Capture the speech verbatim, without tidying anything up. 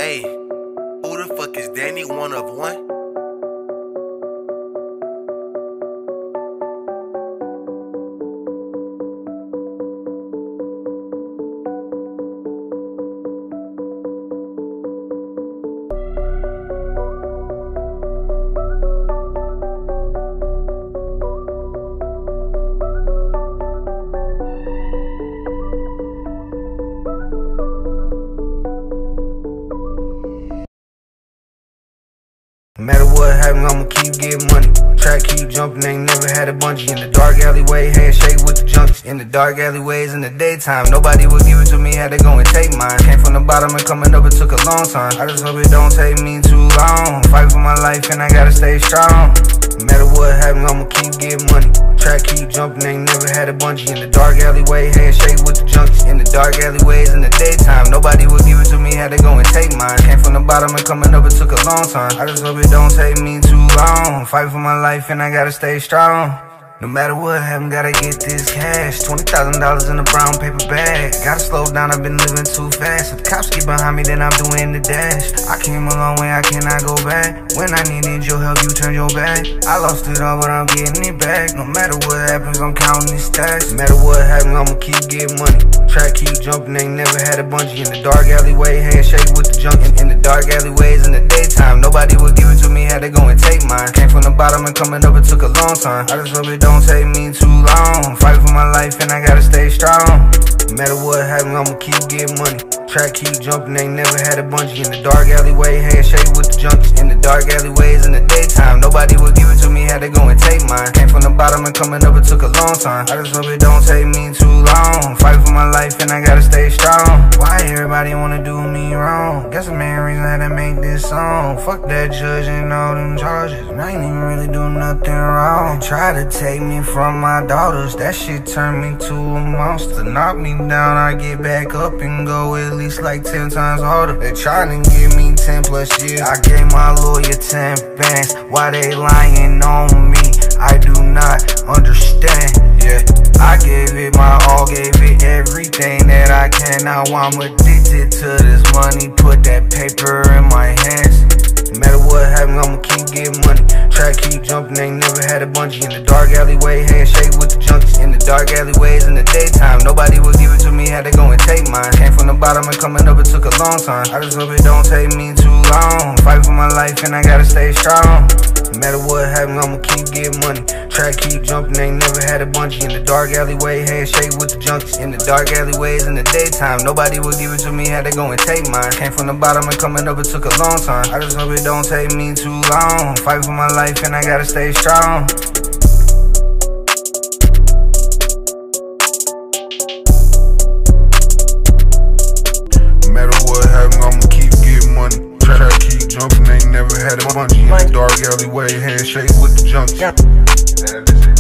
Hey, who the fuck is Danny one of one? No matter what happens, I'ma keep getting money. Track keep jumping, ain't never had a bungee. In the dark alleyway, handshake with the junkies. In the dark alleyways in the daytime, nobody would give it to me, had to go and take mine. Came from the bottom and coming up, it took a long time. I just hope it don't take me too long. Fight for my life and I gotta stay strong. No matter what happens, I'ma keep getting money. Track keep jumping, ain't never had a bungee. In the dark alleyway, handshake with the junkies. In the dark alleyways in the daytime, nobody would give it to me, had to go and take mine. Came from the bottom and coming up, it took a long time. I just hope it don't take me too long. Fight for my life and I gotta stay strong. No matter what happens, gotta get this cash. Twenty thousand dollars in a brown paper bag. Gotta slow down, I've been living too fast. If the cops get behind me, then I'm doing the dash. I came a long way, I cannot go back. When I needed your help, you turned your back. I lost it all, but I'm getting it back. No matter what happens, I'm counting these stacks. No matter what happens, I'ma keep getting money. Track keep jumping, ain't never had a bungee. In the dark alleyway, handshake with the junk. In, in the dark alleyways in the daytime, nobody would give it to me, had to go and take mine. Came from the bottom and coming up, it took a long time. I just hope it don't take me too long. Fight for my life and I gotta stay strong. No matter what happens, I'ma keep getting money. Track keep jumping, ain't never had a bungee. In the dark alleyway, handshake with the junkies. In the dark alleyways in the daytime, nobody would give it to me, had to go and take mine. Came from the bottom and coming up, it took a long time. I just hope it don't take me too long. Fight for my life and I gotta stay strong. Why everybody wanna do me wrong? Guess the main reason I had to make this song. Fuck that judge and all them charges, and I ain't even really do nothing wrong. They try to take me from my daughters, that shit turned me to a monster. Knock me down, I get back up and go at least like ten times harder. They trying to give me ten plus years. I gave my lawyer ten bands. Why they lying on me? I do not understand. Yeah, I gave it my all, gave it everything that I can. Now I'm addicted to this money. Put that paper in my hands. No matter what happens, I'ma keep getting money. Track keep jumping, ain't never had a bungee. In the dark alleyway, handshake with the junkies. In the dark alleyways in the daytime, nobody would give it to me, had to go and take mine. Came from the bottom and coming up, it took a long time. I just hope it don't take me too long. Fight for my life and I gotta stay strong. No matter what happens, I'ma keep getting money. Track keep jumping, ain't never had a bungee. In the dark alleyway, handshake with the junkies. In the dark alleyways in the daytime, nobody would give it to me, had to go and take mine. Came from the bottom and coming up, it took a long time. I just hope it don't take me too long. Fight for my life and I gotta stay strong. No matter what happens, I'ma keep getting money. Track keep jumping, ain't never had a bungee. In the dark alleyway, handshake with the junkies.